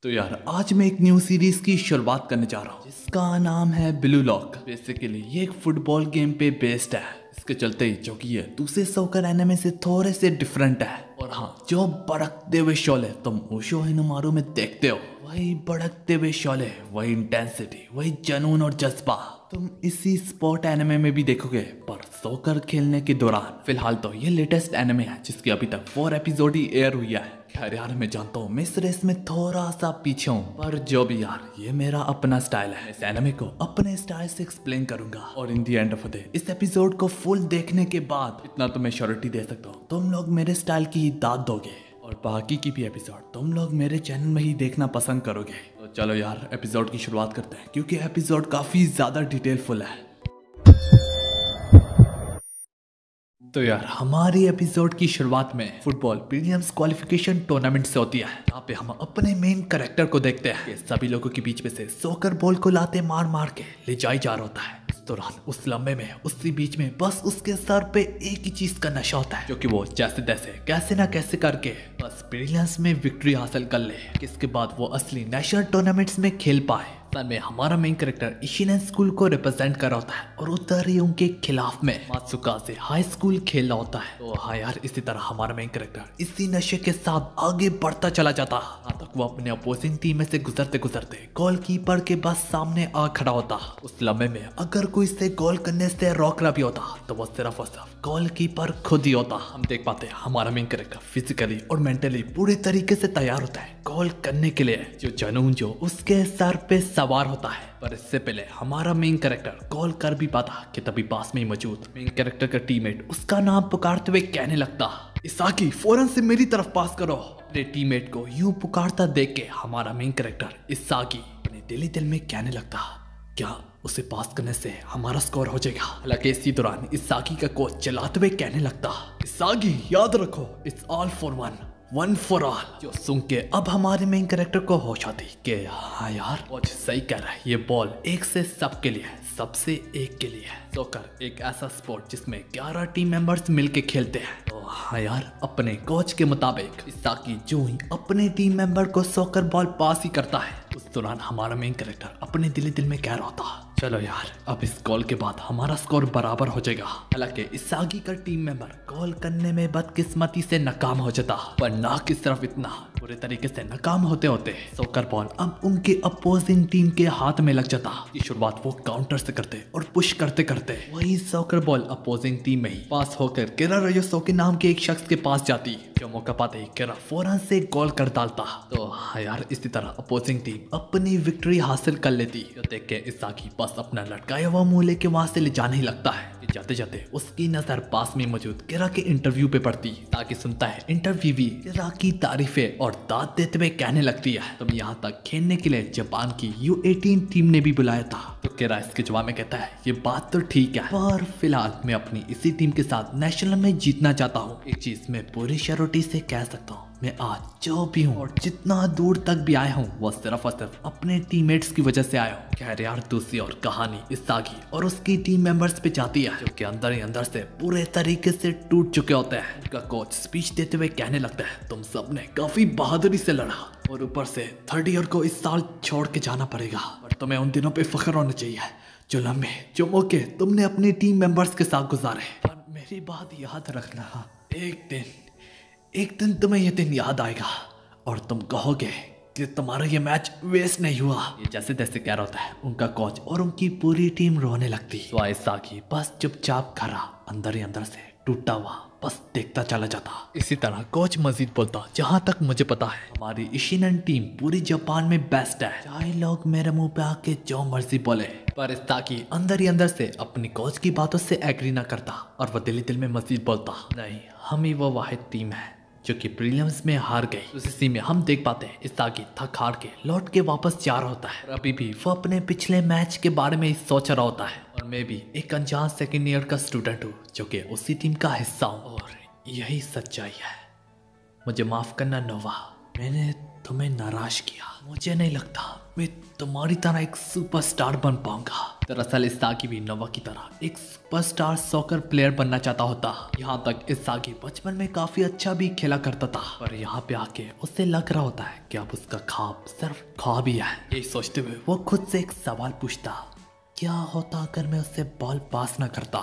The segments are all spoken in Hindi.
तो यार आज मैं एक न्यू सीरीज की शुरुआत करने जा रहा हूँ जिसका नाम है ब्लू लॉक। बेसिकली ये एक फुटबॉल गेम पे बेस्ड है। इसके चलते ही जो कि ये दूसरे सोकर एनिमे से थोड़े से डिफरेंट है। और हाँ, जो भड़कते हुए शोले तुम ओशो हिनोमारू में देखते हो, वही भड़कते हुए शोले, वही इंटेंसिटी, वही जुनून और जज्बा तुम इसी स्पोर्ट एनिमे में भी देखोगे, पर सोकर खेलने के दौरान। फिलहाल तो ये लेटेस्ट एनिमे है जिसकी अभी तक 4 एपिसोड ही एयर हुई है। खैर यार, मैं जानता हूँ मैं इस रेस में थोड़ा सा पीछे हूँ, पर जो भी यार, ये मेरा अपना स्टाइल है। इस एनिमे को अपने स्टाइल से एक्सप्लेन करूंगा और in the end of the इस एपिसोड को फुल देखने के बाद इतना तो मैं श्योरिटी दे सकता हूँ, तुम लोग मेरे स्टाइल की ही दाद दोगे और बाकी की भी एपिसोड तुम लोग मेरे चैनल में ही देखना पसंद करोगे। तो चलो यार, एपिसोड की शुरुआत करते हैं क्योंकि एपिसोड काफी ज्यादा डिटेलफुल है। तो यार, हमारी एपिसोड की शुरुआत में फुटबॉल प्रीलिम्स क्वालिफिकेशन टूर्नामेंट से होती है, जहाँ पे हम अपने मेन कैरेक्टर को देखते हैं कि सभी लोगों के बीच में से सोकर बॉल को लाते मार मार के ले जाई जा रहा होता है। इस दौरान उस लम्बे में उसी बीच में बस उसके सर पे एक ही चीज का नशा होता है, जो कि वो जैसे तैसे कैसे ना कैसे करके बस प्रीलिम्स में विक्ट्री हासिल कर ले, इसके बाद वो असली नेशनल टूर्नामेंट्स में खेल पाए। में हमारा मेन कैरेक्टर इशिनेन स्कूल को रिप्रेजेंट कर रहा होता है और उधर ही उनके खिलाफ में मात्सुका से हाई स्कूल खेल रहा होता है। तो हाँ यार, इसी तरह हमारा मेन कैरेक्टर इसी नशे के साथ आगे बढ़ता चला जाता है, यहाँ तक वो अपने अपोजिंग टीम में से गुजरते गुजरते गोलकीपर के बस सामने आ खड़ा होता। उस लम्हे में अगर कोई इसे गोल करने से रोक रहा भी होता तो वो सिर्फ और सिर्फ गोलकीपर खुद ही होता। हम देख पाते हैं हमारा मेन कैरेक्टर फिजिकली और मेंटली पूरे तरीके से तैयार होता है गोल करने के लिए, जो जुनून जो उसके सर पे सवार होता है। पर इससे पहले हमारा मेन कैरेक्टर गोल कर भी पाता कि तभी पास में ही मौजूद मेन कैरेक्टर का टीममेट उसका नाम पुकारते हुए कहने लगता, इसाकी फौरन से मेरी तरफ पास करो। अपने टीममेट को यूं पुकारता देख के हमारा मेन कैरेक्टर इसाकी अपने दिली दिल में कहने लगता, क्या उसे पास करने से हमारा स्कोर हो जाएगा। हालांकि इसी दौरान इसाकी का कोच चलाते हुए कहने लगता, इसाकी याद रखो, it's all for one for all. जो सुन के अब हमारे मेन कैरेक्टर को होश आती कि हाँ यार, कोच सही कह रहा है, ये बॉल एक से सबके लिए है, सबसे एक के लिए है। सोकर एक ऐसा स्पोर्ट जिसमें 11 टीम मेंबर्स मिलके खेलते हैं। तो हाँ यार, अपने कोच के मुताबिक इसाकी जो ही अपने टीम मेंबर को सोकर बॉल पास ही करता है, उस दौरान हमारा मेन कैरेक्टर अपने दिल में कह रहा होता, चलो यार, अब इस गोल के बाद हमारा स्कोर बराबर हो जाएगा। हालांकि इसागी का टीम मेंबर गोल करने में बदकिस्मती से नाकाम हो जाता, पर ना कि सिर्फ इतना, पूरे तरीके से नाकाम होते होते सोकर बॉल अब उनके अपोजिंग टीम के हाथ में लग जाता। ये शुरुआत वो काउंटर से करते और पुश करते करते वही सोकर बॉल अपोजिंग टीम में ही पास होकर केरा रोयोसो के नाम के एक शख्स के पास जाती, जो मौका पाते ही केरा फौरन से गोल कर डालता। तो हाँ यार, इसी तरह अपोजिंग टीम अपनी विक्ट्री हासिल कर लेती। जो देख के इसाकी बस अपना लटकाया हुआ मुंह लेके वहां से ले जाने ही लगता है। जाते जाते उसकी नजर पास में मौजूद केरा के इंटरव्यू पे पड़ती, ताकि सुनता है इंटरव्यूवी केरा की तारीफें और दाद देते हुए कहने लगती है, तुम यहाँ तक खेलने के लिए जापान की U18 टीम ने भी बुलाया था। तो केरा इसके जवाब में कहता है, ये बात तो ठीक है, पर फिलहाल मैं अपनी इसी टीम के साथ नेशनल में जीतना चाहता हूँ। एक चीज मैं पूरी श्योरिटी से कह सकता हूँ, मैं आज जो भी हूँ और जितना दूर तक भी आया हूँ, वो सिर्फ और सिर्फ अपने टीममेट्स की वजह से आया हूँ। खैर यार, दूसरी और कहानी इसागी और उसकी टीम मेंबर्स पे जाती है, जो कि अंदर ही अंदर से पूरे तरीके से टूट चुके होते हैं। उनका कोच स्पीच देते हुए कहने लगता है, तुम सब ने काफी बहादुरी से लड़ा और ऊपर से 3rd ईयर को इस साल छोड़ के जाना पड़ेगा, पर तुम्हें उन दिनों पे फख्र होना चाहिए जो लम्बे जो मौके तुमने अपनी टीम मेंबर्स के साथ गुजारे। पर मेरी बात याद रखना, एक दिन तुम्हें ये दिन याद आएगा और तुम कहोगे कि तुम्हारा ये मैच वेस्ट नहीं हुआ। ये जैसे तैसे कह रहा होता है, उनका कोच और उनकी पूरी टीम रोने लगती। तो इसाकी बस चुपचाप खड़ा अंदर ही अंदर से टूटा हुआ बस देखता चला जाता। इसी तरह कोच मजीद बोलता, जहाँ तक मुझे पता है हमारी इशिनेन टीम पूरी जापान में बेस्ट है, चाहे लोग मेरे मुंह पे आके जो मर्जी बोले। पर इसाकी अंदर ही अंदर से अपनी कोच की बातों से एग्री ना करता और वो दिल में मजीद बोलता, नहीं, हम ही वो वाहिद टीम है जो कि प्रीलिम्स में हार गई। उस इसी में हम देख पाते हैं इसाकी थक हार के लौट के वापस जा रहा होता है और अभी भी वो अपने पिछले मैच के बारे में सोच रहा होता है। और मैं भी एक अनजान 2nd ईयर का स्टूडेंट हूँ जो कि उसी टीम का हिस्सा हूँ और यही सच्चाई है। मुझे माफ करना नोवा, मैंने तुम्हें नाराज किया। मुझे नहीं लगता मैं तुम्हारी तरह एक सुपरस्टार बन पाऊंगा। दरअसल इसागी भी नोवा की तरह एक सुपरस्टार सॉकर प्लेयर बनना चाहता होता। यहाँ तक इसागी बचपन में काफी अच्छा भी खेला करता था, पर यहाँ पे आके उसे लग रहा होता है कि अब उसका ख्वाब सिर्फ ख्वाब ही है। यही सोचते हुए वो खुद से एक सवाल पूछता, क्या होता अगर मैं उससे बॉल पास ना करता?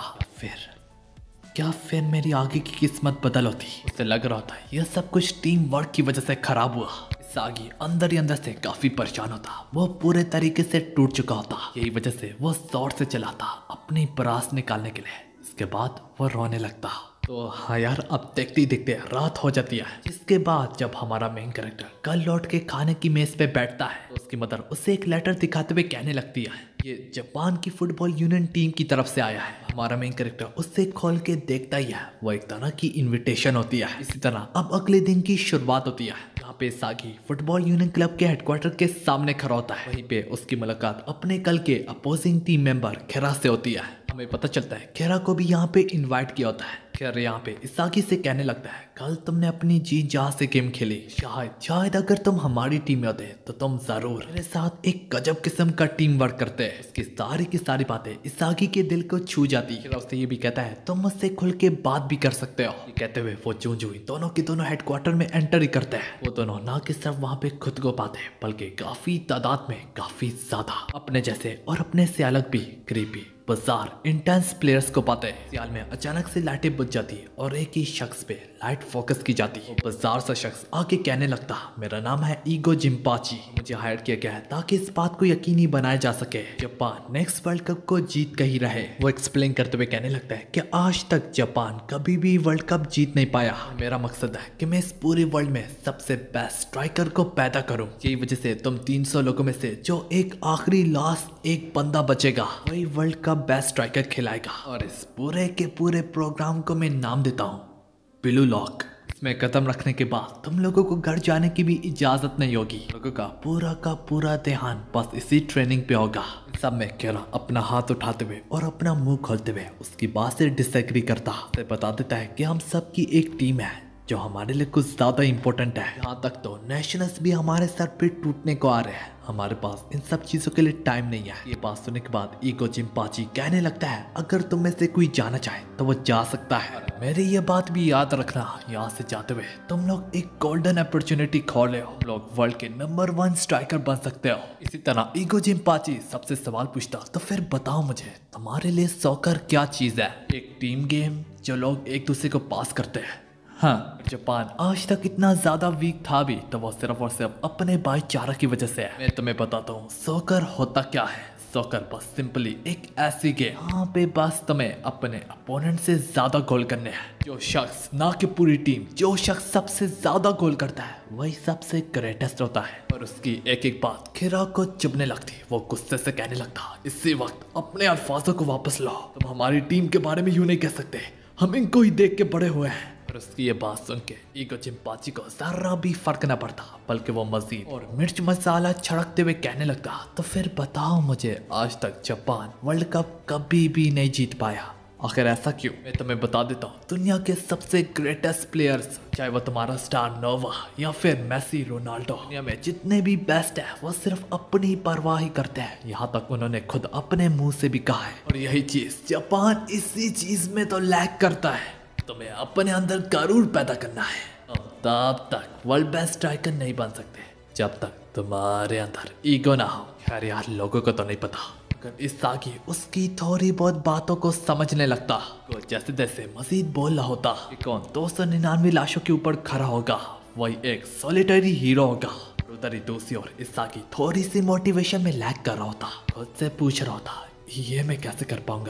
क्या फिर मेरी आगे की किस्मत बदल होती? उसे लग रहा था यह सब कुछ टीम वर्क की वजह से खराब हुआ। इसागी अंदर ही अंदर से काफी परेशान होता। वो पूरे तरीके से टूट चुका होता। यही वजह से वो जोर से चलाता अपनी परास निकालने के लिए। इसके बाद वो रोने लगता। तो हाँ यार, अब देखते ही देखते रात हो जाती है। जिसके बाद जब हमारा मेन कैरेक्टर कल लौट के खाने की मेज पे बैठता है तो उसकी मदर उसे एक लेटर दिखाते हुए कहने लगती है ये जापान की फुटबॉल यूनियन टीम की तरफ से आया है। हमारा मेन कैरेक्टर उससे खोल के देखता ही है। वो एक तरह की इनविटेशन होती है। इसी तरह अब अगले दिन की शुरुआत होती है। यहाँ पे सागी फुटबॉल यूनियन क्लब के हेडक्वार्टर के सामने खड़ा होता है। वहीं पे उसकी मुलाकात अपने कल के अपोजिंग टीम मेंबर खेरा से होती है। हमें पता चलता है खेरा को भी यहाँ पे इनवाइट किया होता है। खेरा यहाँ पे इसागी से कहने लगता है कल तुमने अपनी जी जान से गेम खेली। शायद अगर तुम हमारी टीम में होते तो तुम जरूर मेरे साथ एक गजब किस्म का टीम वर्क करते। उसकी सारी की सारी बातें इसागी के दिल को छू जाती। खेरा उससे ये भी कहता है तुम मुझसे खुल के बात भी कर सकते हो। ये कहते हुए वो जूं दोनों के दोनों हेडक्वार्टर में एंटर ही करते हैं। वो दोनों ना कि सिर्फ वहाँ पे खुद को पाते हैं बल्कि काफी तादाद में काफी ज्यादा अपने जैसे और अपने से अलग भी क्रीपी बाजार इंटेंस प्लेयर्स को पाते हैं। सियाल में अचानक से लाइटें बुझ जाती है और एक ही शख्स पे लाइट फोकस की जाती है। बाजार सा शख्स आके कहने लगता मेरा नाम है ईगो जिम्पाची। मुझे हायर किया गया है ताकि इस बात को यकीनी बनाया जा सके जापान नेक्स्ट वर्ल्ड कप को जीत कर ही रहे। वो एक्सप्लेन करते हुए कहने लगता है कि आज तक जापान कभी भी वर्ल्ड कप जीत नहीं पाया। मेरा मकसद है कि मैं इस पूरे वर्ल्ड में सबसे बेस्ट स्ट्राइकर को पैदा करूं। यही वजह से तुम 300 लोगों में से जो एक आखिरी लास्ट एक बंदा बचेगा वही वर्ल्ड कप बेस्ट स्ट्राइकर खिलाएगा। और इस पूरे के पूरे प्रोग्राम को मैं नाम देता हूँ ब्लू लॉक। इसमें कदम रखने के बाद तुम लोगों को घर जाने की भी इजाजत नहीं होगी। लोगों का पूरा ध्यान बस इसी ट्रेनिंग पे होगा। सब में केरा अपना हाथ उठाते हुए और अपना मुंह खोलते हुए उसकी बात से डिसएग्री करता। उसे बता देता है कि हम सब की एक टीम है जो हमारे लिए कुछ ज्यादा इम्पोर्टेंट है। यहाँ तक तो नेशनल्स भी हमारे सर पे टूटने को आ रहे हैं। हमारे पास इन सब चीजों के लिए टाइम नहीं है। ये बात सुनने के बाद ईगो जिम्पाची कहने लगता है अगर तुम में से कोई जाना चाहे तो वो जा सकता है। मेरी ये बात भी याद रखना, यहाँ से जाते हुए तुम लोग एक गोल्डन अपॉर्चुनिटी खो रहे हो। तुम लोग वर्ल्ड के नंबर 1 स्ट्राइकर बन सकते हो। इसी तरह ईगो जिम्पाची सबसे सवाल पूछता तो फिर बताओ मुझे तुम्हारे लिए सॉकर क्या चीज है? एक टीम गेम जो लोग एक दूसरे को पास करते हैं। हाँ, जापान आज तक इतना ज्यादा वीक था भी तो वो सिर्फ और सिर्फ अपने भाईचारा की वजह से है। मैं तुम्हें बताता हूँ सॉकर होता क्या है। सॉकर बस सिंपली एक ऐसी गेम यहाँ पे बस तुम्हें अपने अपोनेंट से ज्यादा गोल करने हैं। जो शख्स ना कि पूरी टीम, जो शख्स सबसे ज्यादा गोल करता है वही सबसे ग्रेटेस्ट होता है। और उसकी एक एक बात खिरा को चुभने लगती। वो गुस्से से कहने लगता इसी वक्त अपने अल्फाजों को वापस लाओ। तुम हमारी टीम के बारे में यूं नहीं कह सकते, हम इनको ही देख के बड़े हुए हैं। और उसकी ये बात सुन के ईगो जिम्पाची को जरा भी फर्क न पड़ता बल्कि वो मजीद और मिर्च मसाला छड़कते हुए कहने लगता तो फिर बताओ मुझे आज तक जापान वर्ल्ड कप कभी भी नहीं जीत पाया। आखिर ऐसा क्यों? मैं तुम्हें बता देता हूँ दुनिया के सबसे ग्रेटेस्ट प्लेयर्स चाहे वो तुम्हारा स्टार नोवा या फिर मेसी रोनाल्डो, दुनिया में जितने भी बेस्ट है वो सिर्फ अपनी परवाह ही करते हैं। यहाँ तक उन्होंने खुद अपने मुंह से भी कहा है। और यही चीज जापान इसी चीज में तो लैक करता है। तुम्हें अपने अंदर गरूर पैदा करना है। तब तक वर्ल्ड बेस्ट स्ट्राइकर नहीं बन सकते जब तक तुम्हारे अंदर ईगो ना हो। खैर यार, लोगों को तो नहीं पता अगर इसागी उसकी थोड़ी बहुत बातों को समझने लगता तो जैसे जैसे मजीद बोल रहा होता कि कौन 299 लाशों के ऊपर खड़ा होगा वही एक सॉलिटरी हीरो होगा। उधर ही दूसरी ओर इसागी थोड़ी सी मोटिवेशन में लैग कर रहा होता। खुद से पूछ रहा होता ये मैं कैसे कर पाऊंगा,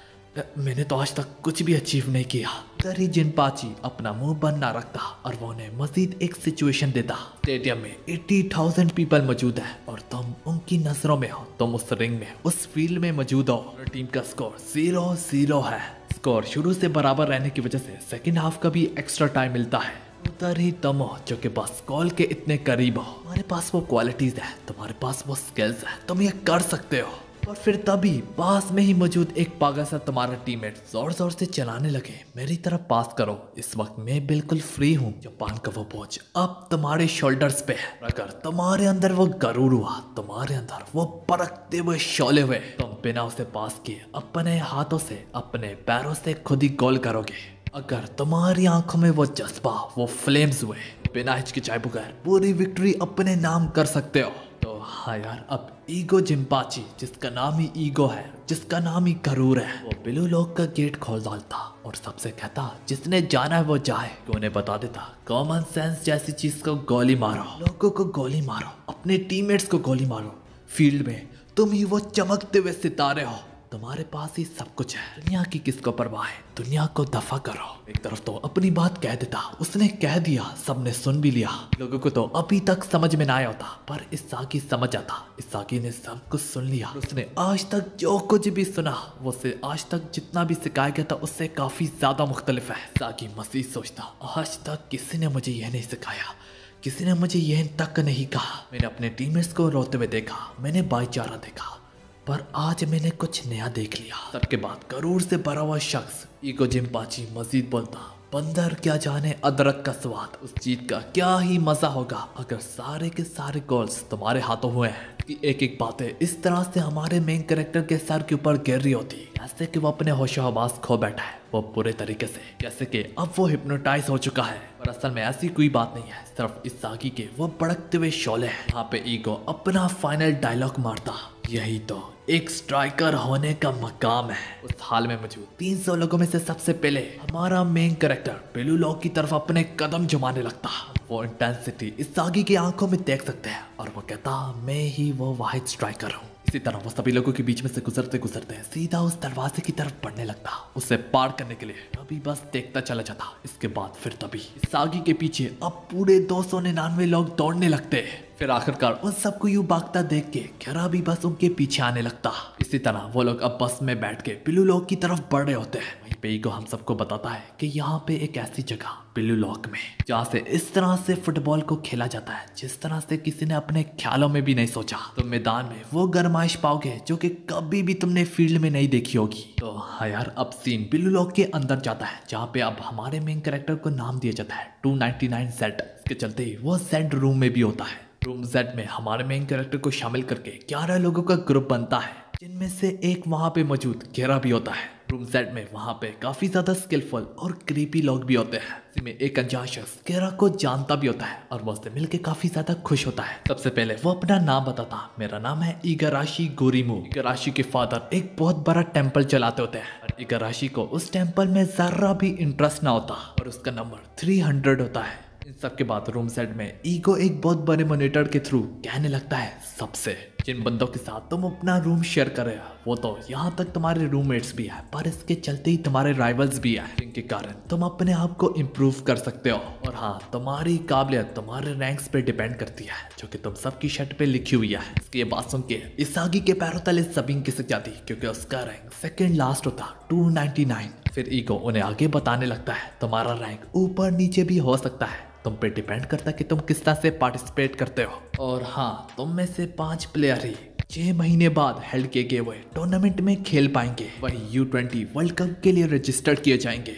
मैंने तो आज तक कुछ भी अचीव नहीं किया। उधर ही जिनपाची अपना मुंह बंद ना रखता और वो उन्हें मजीद एक सिचुएशन देता। स्टेडियम में 80,000 पीपल मौजूद है और तुम उनकी नजरों में हो। तुम उस रिंग में उस फील्ड में मौजूद हो और टीम का स्कोर 0-0 है। स्कोर शुरू से बराबर रहने की वजह से सेकेंड हाफ का भी एक्स्ट्रा टाइम मिलता है। उधर ही तुम हो जो कि बस गोल के इतने करीब हो। तुम्हारे पास वो क्वालिटीज है, तुम्हारे पास वो स्किल्स है, तुम ये कर सकते हो। और फिर तभी पास में ही मौजूद एक पागल सा तुम्हारा टीममेट जोर जोर से चलाने लगे, मेरी तरफ पास करो, इस वक्त मैं बिल्कुल फ्री हूँ। जापान का वो बोझ अब तुम्हारे शोल्डर्स पे है। अगर तुम्हारे अंदर वो गरूर हुआ, तुम्हारे अंदर वो बरकते हुए शोले हुए, तुम बिना उसे पास किए अपने हाथों से अपने पैरों से खुद ही गोल करोगे। अगर तुम्हारी आंखों में वो जज्बा, वो फ्लेम्स हुए, बिना हिचकिचाए बगैर पूरी विक्ट्री अपने नाम कर सकते हो। तो हाँ यार, अब ईगो जिम्पाची, जिसका नाम ही ईगो है, जिसका नाम ही गरूर है, वो ब्लू लॉक का गेट खोल डालता और सबसे कहता जिसने जाना है वो जाए। उन्हें बता देता कॉमन सेंस जैसी चीज को गोली मारो, लोगों को गोली मारो, अपने टीममेट्स को गोली मारो। फील्ड में तुम ही वो चमकते हुए सितारे हो, तुम्हारे पास ही सब कुछ है, दुनिया की किसको परवाह है, दुनिया को दफा करो। एक तरफ तो अपनी बात कह देता, उसने कह दिया, सबने सुन भी लिया। लोगों को तो अभी तक समझ में ना आया होता, पर इसागी समझ आता। इसागी ने सब कुछ सुन लिया। उसने आज तक जो कुछ भी सुना, वो से आज तक जितना भी सिखाया गया था उससे काफी ज्यादा मुख्तलिफ है। इसागी मसीह सोचता, आज तक किसी ने मुझे यह नहीं सिखाया, किसी ने मुझे यह तक नहीं कहा। मैंने अपने टीममेट्स को रोते हुए देखा, मैंने भाईचारा देखा, पर आज मैंने कुछ नया देख लिया। सबके बाद करोड़ से भरा हुआ शख्स ईगो जिम्पाची मजीद बोलता, बंदर क्या जाने अदरक का स्वाद, उस जीत का क्या ही मजा होगा अगर सारे के सारे गोल्स तुम्हारे हाथों हुए हैं। कि एक एक बातें इस तरह से हमारे मेन कैरेक्टर के सर के ऊपर गिर रही होती, जैसे कि वो अपने होशो हवास खो बैठा है, वो पूरे तरीके से, जैसे कि अब वो हिप्नोटाइज हो चुका है। पर असल में ऐसी कोई बात नहीं है, सिर्फ इस सागी के वो भड़कते हुए शोले हैं। यहाँ पे ईगो अपना फाइनल डायलॉग मारता, यही तो एक स्ट्राइकर होने का मकाम है। उस हाल में मौजूद 300 लोगों में से सबसे पहले हमारा मेन कैरेक्टर ब्लू लॉक की तरफ अपने कदम जमाने लगता। वो इंटेंसिटी इस सागी की आंखों में देख सकते हैं और वो कहता, मैं ही वो वाहिद स्ट्राइकर हूँ। इसी तरह वो सभी लोगों के बीच में से गुजरते गुजरते सीधा उस दरवाजे की तरफ बढ़ने लगता, उसे पार करने के लिए। अभी बस देखता चला जाता। इसके बाद फिर तभी इस सागी के पीछे अब पूरे 299 लोग दौड़ने लगते। फिर आखिरकार उन सबको यूं भागता देख के घेरा भी बस उनके पीछे आने लगता। इसी तरह वो लोग अब बस में बैठ के ब्लू लॉक की तरफ बढ़ रहे होते हैं। वहीं पे ईगो हम सबको बताता है कि यहाँ पे एक ऐसी जगह ब्लू लॉक में, जहाँ से इस तरह से फुटबॉल को खेला जाता है जिस तरह से किसी ने अपने ख्यालों में भी नहीं सोचा। तो मैदान में वो गरमाइश पाओगे जो कि कभी भी तुमने फील्ड में नहीं देखी होगी। तो हाँ यार, अब सीन ब्लू लॉक के अंदर जाता है, जहाँ पे अब हमारे मेन कैरेक्टर को नाम दिया जाता है 299 सेट। इसके चलते ही वो सेट रूम में भी होता है। रूम जेड में हमारे मेन कैरेक्टर को शामिल करके 11 लोगों का ग्रुप बनता है, जिनमें से एक वहाँ पे मौजूद घेरा भी होता है। रूम जेड में वहाँ पे काफी ज्यादा स्किलफुल और क्रीपी लोग भी होते हैं। इसी में एक अनजान शख्स घेरा को जानता भी होता है और वो उससे मिलके काफी ज्यादा खुश होता है। सबसे पहले वो अपना नाम बताता, मेरा नाम है इगाराशी गोरीमू। इगाराशी के फादर एक बहुत बड़ा टेम्पल चलाते होते हैं और इगाराशी को उस टेम्पल में जरा भी इंटरेस्ट ना होता और उसका नंबर 300 होता है। इन सब के बाद रूम सेट में ईगो एक बहुत बड़े मॉनिटर के थ्रू कहने लगता है सबसे, जिन बंदों के साथ तुम अपना रूम शेयर कर रहे हो वो तो यहाँ तक तुम्हारे रूममेट्स भी है, पर इसके चलते ही तुम्हारे राइवल्स भी है, जिनके कारण तुम अपने आप को इम्प्रूव कर सकते हो। और हाँ, तुम्हारी काबिलियत तुम्हारे रैंक्स पे डिपेंड करती है, जो कि तुम सबकी शर्ट पे लिखी हुई है। इसकी ये बात सुन के इसागी के पैरों तले जमीन खिसक जाती, क्योंकि उसका रैंक सेकंड लास्ट होता 299। फिर ईगो उन्हें आगे बताने लगता है, तुम्हारा रैंक ऊपर नीचे भी हो सकता है, तुम पे डिपेंड करता है कि तुम किस तरह से पार्टिसिपेट करते हो। और हाँ, तुम में से 5 प्लेयर ही 6 महीने बाद हेल्ड किए गए हुए टूर्नामेंट में खेल पाएंगे, वही U20 वर्ल्ड कप के लिए रजिस्टर्ड किए जाएंगे।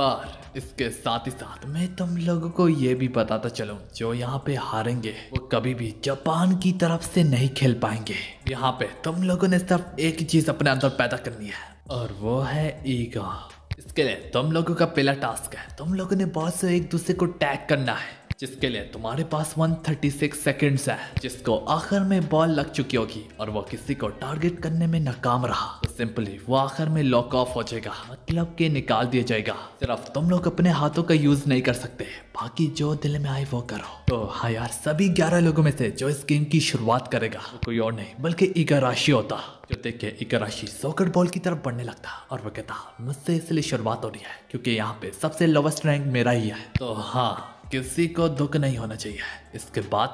पर इसके साथ ही साथ मैं तुम लोगों को ये भी बताता चलूं, जो यहाँ पे हारेंगे वो कभी भी जापान की तरफ से नहीं खेल पाएंगे। यहाँ पे तुम लोगों ने सिर्फ एक ही चीज अपने अंदर पैदा करनी है, और वो है ईगो। इसके लिए तुम लोगों का पहला टास्क है, तुम लोगों ने बॉस से एक दूसरे को टैग करना है, जिसके लिए तुम्हारे पास 136 सेकंड्स है। जिसको आखिर में बॉल लग चुकी होगी और वो किसी को टारगेट करने में नाकाम रहा तो सिंपली वो आखिर में लॉक ऑफ हो जाएगा, मतलब कि निकाल दिया जाएगा। सिर्फ तुम लोग अपने हाथों का यूज नहीं कर सकते, बाकी जो दिल में आए वो करो। तो हाँ यार, सभी 11 लोगों में से जो इस गेम की शुरुआत करेगा वो कोई और नहीं बल्कि इगाराशी होता। जो देख के इगाराशी सॉकर बॉल की तरफ बढ़ने लगता और वो कहता, मुझसे इसलिए शुरुआत हो रही है क्योंकि यहाँ पे सबसे लोवेस्ट रैंक मेरा ही है। तो हाँ, किसी को दुख नहीं होना चाहिए। इसके बाद से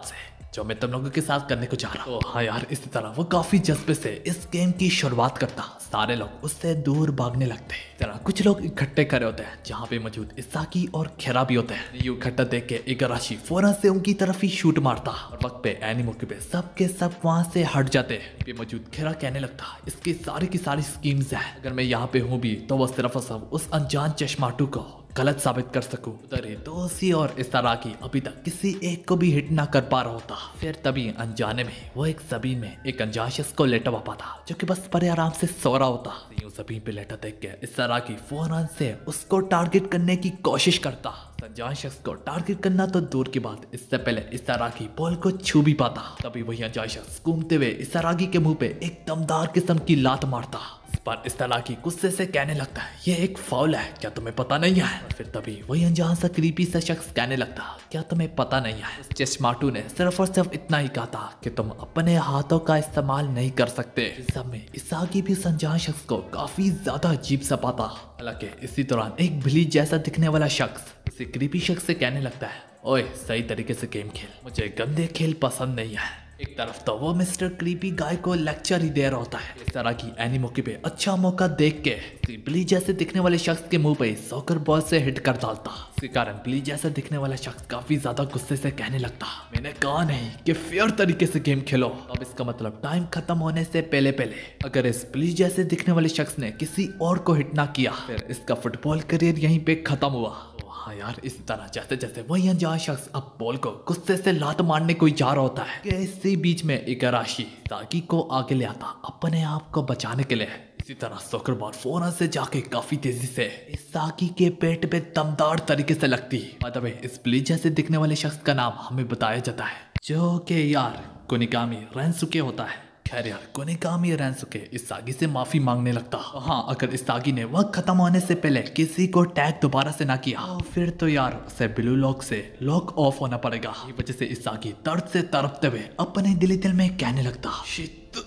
जो मैं तुम लोगों के साथ करने को जा रहा हूँ। हाँ यार, इसी तरह वो काफी जज्बे से इस गेम की शुरुआत करता। सारे लोग उससे दूर भागने लगते हैं। तरह कुछ लोग इकट्ठे खड़े होते हैं जहाँ पे मौजूद इसाकी और खेरा भी होते हैं। यूं इकट्ठा देख के इगाराशी फौरन से उनकी तरफ ही शूट मारता और वक्त पे एनी मौके पे सब के सब वहाँ से हट जाते हैं। पे मौजूद खेरा कहने लगता, इसकी सारी की सारी स्कीम्स है, अगर मैं यहाँ पे हूँ भी तो वो सिर्फ और सिर्फ उस अनजान चश्माटू को गलत साबित कर सकूं। उधर ही दोषी और इस तरह की अभी तक किसी एक को भी हिट ना कर पा रहा होता। फिर तभी अनजाने में वो एक जमीन में एक अनजान शख्स को लेटा हुआ पाता जो कि बस बड़े आराम से सो रहा होता। यूं जमीन पे लेटा देख के इस तरह की फौरन से उसको टारगेट करने की कोशिश करता। अनजान शख्स को टारगेट करना तो दूर की बात, इससे पहले इस तरह की बॉल को छू भी पाता। तभी वही अनजान शख्स घूमते हुए इस तरह के मुंह पे एक दमदार किस्म की लात मारता। पर इस तरह की गुस्से से कहने लगता है, ये एक फाउल है, क्या तुम्हें पता नहीं है? और फिर तभी वही अनजान सा क्रीपी सा शख्स कहने लगता, क्या तुम्हें पता नहीं है? चश्माटू ने सिर्फ और सिर्फ इतना ही कहा था कि तुम अपने हाथों का इस्तेमाल नहीं कर सकते। इस सब में इसाकी भी अनजान शख्स को काफी ज्यादा अजीब सा पाता। हालांकि इसी दौरान एक बिल्ली जैसा दिखने वाला शख्स इसे क्रीपी शख्स से कहने लगता है, ओए सही तरीके से गेम खेल, मुझे गंदे खेल पसंद नहीं है। एक तरफ तो वो मिस्टर क्रीपी गाय को लेक्चर ही दे रहा होता है। इस तरह की एनी मौके पे अच्छा मौका देख के बिल्ली जैसे दिखने वाले शख्स के मुंह पे सॉकर बॉल से हिट कर डालता। इसके कारण बिल्ली जैसा दिखने वाला शख्स काफी ज्यादा गुस्से से कहने लगता, मैंने कहा नहीं कि फेयर तरीके से गेम खेलो। अब इसका मतलब टाइम खत्म होने से पहले पहले अगर इस बिल्ली जैसे दिखने वाले शख्स ने किसी और को हिट ना किया फिर इसका फुटबॉल करियर यहीं पे खत्म हुआ। हाँ यार, इसी तरह जैसे जैसे वही अनजान शख्स अब बॉल को गुस्से से लात मारने को जा रहा होता है कि इसी बीच में इगाराशी साकी को आगे ले आता अपने आप को बचाने के लिए। इसी तरह सॉकर बॉल फौरन से जाके काफी तेजी से इस साकी के पेट पे दमदार तरीके से लगती। मतलब इस ब्लीच जैसे दिखने वाले शख्स का नाम हमें बताया जाता है जो कि यार कोनिकामी रेनसुके होता है। खैर यार, कोनिकामी रेनसुके इसागी से माफी मांगने लगता। हाँ, अगर इसागी ने वक्त खत्म होने से पहले किसी को टैग दोबारा से ना किया फिर तो यार उसे ब्लू लॉक से लॉक ऑफ होना पड़ेगा। इस वजह से इसागी दर्द से तड़पते हुए अपने दिल में कहने लगता, शिट,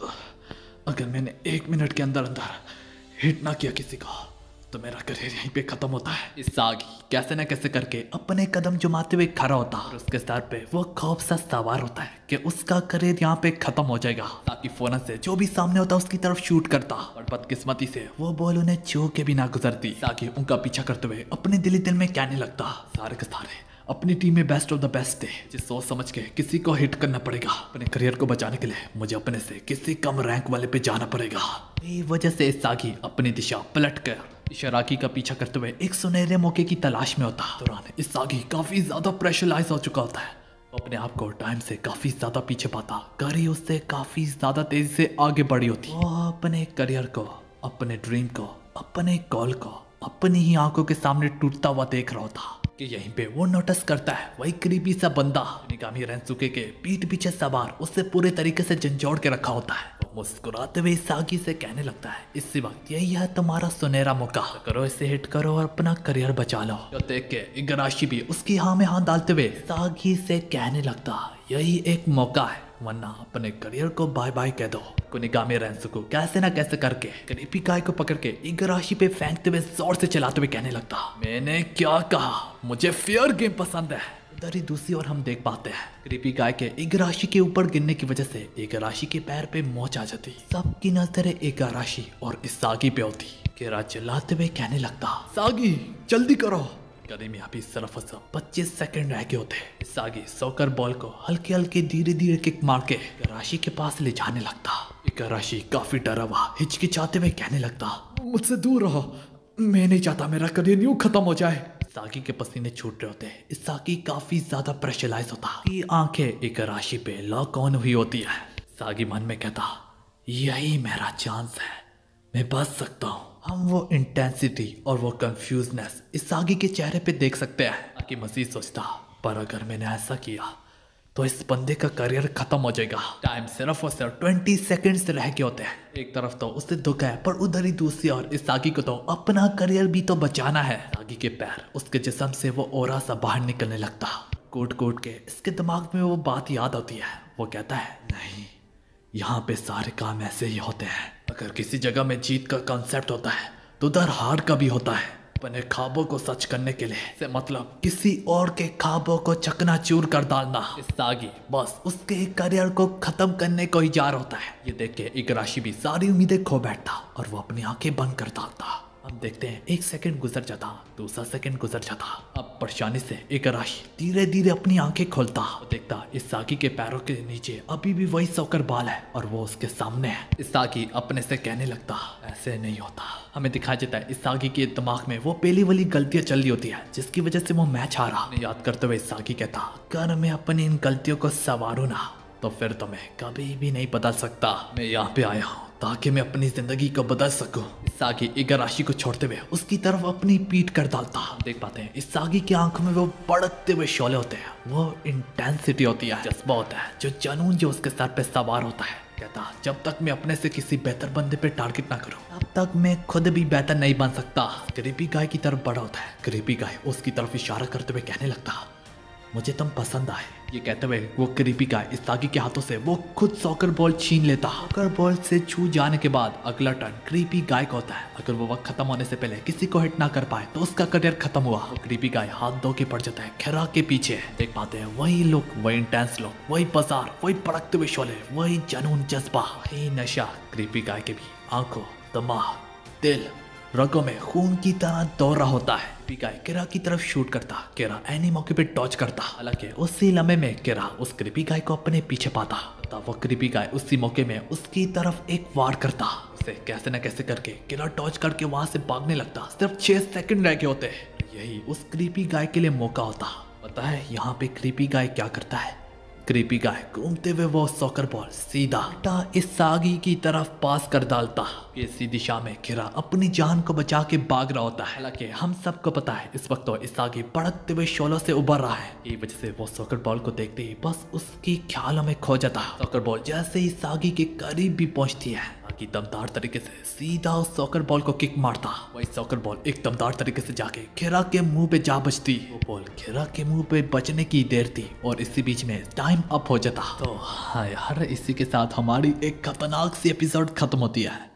अगर मैंने 1 मिनट के अंदर अंदर हिट ना किया किसी को तो मेरा करियर यहीं पे खत्म होता है। इसागी कैसे न कैसे करके अपने कदम जमाते हुए खड़ा होता और उसके सर पे वो खौफ सा सवार होता है कि उसका करियर यहाँ पे खत्म हो जाएगा। ताकि फौरन से जो भी सामने होता उसकी तरफ शूट करता और बदकिस्मती से वो बॉल उन्हें छू के भी ना गुजरती। ताकि उनका पीछा करते हुए अपने दिल में कहने लगता, सारे के सारे अपनी टीम में बेस्ट ऑफ द बेस्ट है, जिस सोच समझ के किसी को हिट करना पड़ेगा। अपने करियर को बचाने के लिए मुझे अपने से किसी कम रैंक वाले पे जाना पड़ेगा। इस वजह से इसागी अपनी दिशा पलट कर इशाराकी का पीछा करते हुए एक सुनहरे मौके की तलाश में होता। दौरान इसागी काफी ज्यादा प्रेशराइज हो चुका होता है। वो अपने आप को टाइम से काफी ज्यादा पीछे पाता। गाड़ी उससे काफी ज्यादा तेजी से आगे बढ़ी होती। वो अपने करियर को, अपने ड्रीम को, अपने कॉल को अपनी ही आंखों के सामने टूटता हुआ देख रहा था कि यहीं पे वो नोटिस करता है वही क्रीपी सा बंदा कोनिकामी रेनसुके के पीठ पीछे सवार उससे पूरे तरीके से झंझोड़ के रखा होता है। वो मुस्कुराते हुए सागी से कहने लगता है, इसी वक्त यही है तुम्हारा सुनहरा मौका, करो इसे हिट करो और अपना करियर बचा लो। तो देख के इगाराशी भी उसकी हाँ में हाथ डालते हुए सागी से कहने लगता, यही एक मौका है, वरना अपने करियर को बाय बाय कह दो। कोनिकामी रेनसुके कैसे ना कैसे करके क्रीपी गाय को पकड़ के इगाराशी पे फेंकते हुए जोर से चलाते हुए कहने लगता, मैंने क्या कहा, मुझे फेयर गेम पसंद है। उधर ही दूसरी ओर हम देख पाते हैं क्रीपी गाय के इगाराशी के ऊपर गिरने की वजह से इगाराशी के पैर पे मोच आ जाती। सबकी नजरें इगाराशी और इसागी पे होती। केरा चिल्लाते हुए कहने लगता, सागी जल्दी करो। करीब में अभी सिर्फ 25 सेकंड रह गए होते। इसागी सॉकर बॉल को हल्के हल्के धीरे धीरे किक मार के इगाराशी के पास ले जाने लगता। इगाराशी काफी डरा हुआ हिचकिचाते हुए कहने लगता, मुझसे दूर रहो, मैं नहीं चाहता मेरा करियर यूं खत्म हो जाए। इसागी के पसीने छूट रहे होते। इसागी काफी ज्यादा प्रेशराइज होता। आंखें इगाराशी पे लॉक ऑन हुई होती है। इसागी मन में कहता, यही मेरा चांस है, मैं बच सकता हूँ। हम वो इंटेंसिटी और वो कंफ्यूजनेस इसागी के चेहरे पे देख सकते हैं। ताकि मजीद सोचता, पर अगर मैंने ऐसा किया तो इस बंदे का करियर खत्म हो जाएगा। टाइम सिर्फ और सिर्फ 20 सेकंड्स रह गए होते हैं। एक तरफ तो उससे दुख है, पर उधर ही दूसरी ओर इसागी को तो अपना करियर भी तो बचाना है। इसागी के पैर उसके जिस्म से वो ओरा सा बाहर निकलने लगता। कूट कूट के इसके दिमाग में वो बात याद आती है। वो कहता है, नहीं, यहाँ पे सारे काम ऐसे ही होते हैं। अगर किसी जगह में जीत का कॉन्सेप्ट होता है तो उधर हार का भी होता है। अपने ख्वाबों को सच करने के लिए से मतलब किसी और के ख्वाबों को चकनाचूर कर डालना। इसागी बस उसके करियर को खत्म करने को ही जा रहा होता है। ये देख के इगाराशी भी सारी उम्मीदें खो बैठता और वो अपनी आंखें बंद कर डालता। अब देखते हैं 1 सेकंड गुजर जाता, दूसरा सेकंड गुजर जाता। अब परेशानी से इगाराशी धीरे धीरे अपनी आंखें खोलता और देखता इसागी के पैरों के नीचे अभी भी वही सॉकर बॉल है और वो उसके सामने है। इसागी अपने से कहने लगता ऐसे नहीं होता। हमें दिखाया जाता है इसागी के दिमाग में वो पहली वाली गलतियां चल रही होती है जिसकी वजह से वो मैच हारा। याद करते हुए इसागी कहता अगर मैं अपनी इन गलतियों को संवारूं ना तो फिर तो मैं कभी भी नहीं बदल सकता। मैं यहाँ पे आया हूँ ताकि मैं अपनी जिंदगी को बदल सकूं। इसागी इगाराशी को छोड़ते हुए उसकी तरफ अपनी पीठ कर डालता। देख पाते हैं इसागी की आंखों में वो भड़कते हुए शोले होते हैं, वो इंटेंसिटी होती है, जज्बा होता है, जो जुनून जो उसके सर पे सवार होता है। कहता जब तक मैं अपने से किसी बेहतर बंदे पे टारगेट ना करूं तब तक मैं खुद भी बेहतर नहीं बन सकता। क्रीपी गाय की तरफ बड़ा होता है। क्रीपी गाय उसकी तरफ इशारा करते हुए कहने लगता मुझे तुम पसंद आए। ये कहते हुए वो क्रीपी गाय इसागी के हाथों से वो खुद सॉकर बॉल छीन लेता। सॉकर बॉल से छू जाने के बाद अगला टर्न क्रीपी गाय का होता है। अगर वो वक्त खत्म होने से पहले किसी को हिट ना कर पाए तो उसका करियर खत्म हुआ। तो क्रीपी गाय हाथ धो के पड़ जाता है खिरा के पीछे। देख पाते हैं वही लुक, वही इंटेंस लुक, वही बाजार, वही भड़कते हुए शोले, वही जुनून, जज्बा, वही नशा क्रीपी गाय के भी आंखों, दिमाग, दिल, रगों में खून की तरह दौड़ रहा होता है। क्रीपी गाय किरा की तरफ शूट करता। किरा एनी मौके पे डॉज करता। हालांकि उसी लम्हे में किरा उस क्रीपी गाय को अपने पीछे पाता। वो क्रीपी गाय उसी मौके में उसकी तरफ एक वार करता। उसे कैसे न कैसे करके किरा डॉज करके वहां से भागने लगता। सिर्फ 6 सेकंड रह गए होते। यही उस क्रीपी गाय के लिए मौका होता। पता है यहाँ पे क्रीपी गाय क्या करता है? क्रीपी गाय घूमते हुए वो सॉकर बॉल सीधा इसागी की तरफ पास कर डालता। इसी दिशा में किरा अपनी जान को बचा के भाग रहा होता है। हालांकि हम सबको पता है इस वक्त तो इसागी भड़कते हुए शोलों से उबर रहा है। ये वजह से वो सॉकर बॉल को देखते ही बस उसकी ख्यालों में खो जाता। सॉकर बॉल जैसे ही इसागी के करीब भी पहुंचती है कि दमदार तरीके से सीधा उस सॉकर बॉल को किक मारता। वही सॉकर बॉल एक दमदार तरीके से जाके खिरा के मुंह पे जा बजती। वो बॉल खिरा के मुंह पे बचने की देर थी और इसी बीच में टाइम अप हो जाता। तो हाँ यार, इसी के साथ हमारी एक खतरनाक सी एपिसोड खत्म होती है।